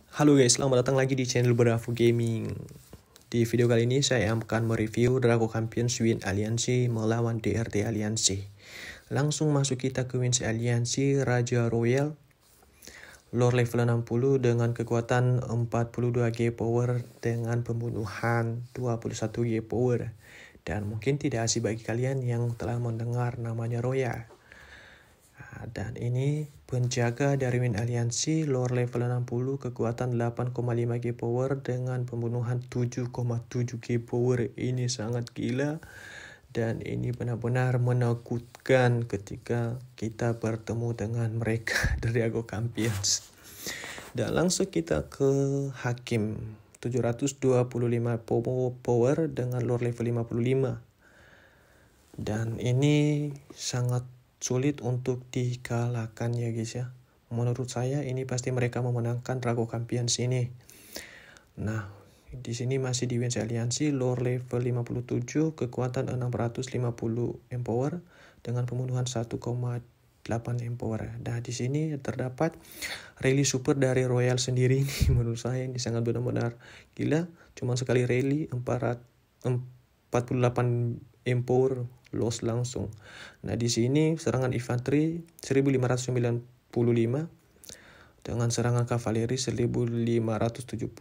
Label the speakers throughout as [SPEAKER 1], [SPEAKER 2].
[SPEAKER 1] Halo guys, selamat datang lagi di channel Bravo Gaming. Di video kali ini saya akan mereview Draco Champions Win Aliansi melawan DRT Aliansi. Langsung masuk kita ke Win Aliansi Raja Royal. Lore level 60 dengan kekuatan 42G power dengan pembunuhan 21G power. Dan mungkin tidak asing bagi kalian yang telah mendengar namanya Royal. Dan ini penjaga dari Win Aliansi, lore level 60, kekuatan 8,5G power dengan pembunuhan 7,7G power. Ini sangat gila. Dan ini benar-benar menakutkan ketika kita bertemu dengan mereka dari Draco Champions. Dan langsung kita ke Hakim. 725 power dengan lore level 55. Dan ini sangat sulit untuk dikalahkan ya guys ya. Menurut saya ini pasti mereka memenangkan Draco Champions ini. Nah, di sini masih di Win Aliansi, lore level 57, kekuatan 650 empower dengan pembunuhan 1,8 empower. Nah, di sini terdapat rally super dari Royal sendiri nih. Menurut saya ini sangat benar-benar gila. Cuma sekali rally 48 empower loss langsung. Nah, di sini serangan infanteri 1595 dengan serangan kavaleri 1537.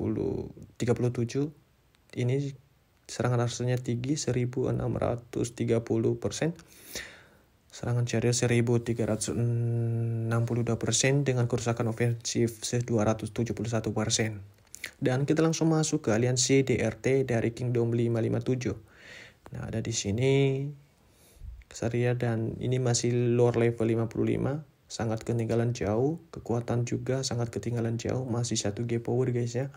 [SPEAKER 1] Ini serangan arsernya tinggi 1630%. Serangan chariot 1362% dengan kerusakan ofensif 271%. Dan kita langsung masuk ke aliansi DRT dari Kingdom 557. Nah, ada di sini Saria dan ini masih lore level 55, sangat ketinggalan jauh, kekuatan juga sangat ketinggalan jauh, masih 1G power guys ya.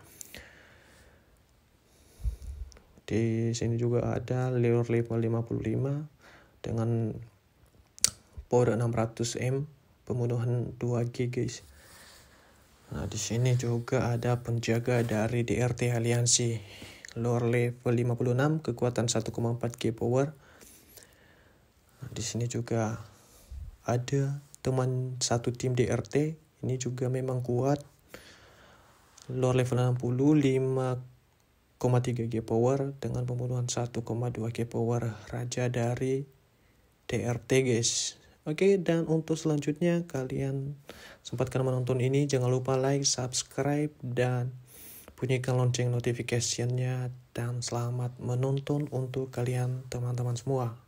[SPEAKER 1] Di sini juga ada lore level 55 dengan power 600M, pembunuhan 2G guys. Nah, di sini juga ada penjaga dari DRT Aliansi, lore level 56, kekuatan 1,4G power. Di sini juga ada teman satu tim DRT, ini juga memang kuat. Lore level 60, 5,3G power dengan pembunuhan 1,2G power, raja dari DRT guys. Oke, dan untuk selanjutnya kalian sempatkan menonton ini, jangan lupa like, subscribe, dan bunyikan lonceng notification-nya. Dan selamat menonton untuk kalian teman-teman semua.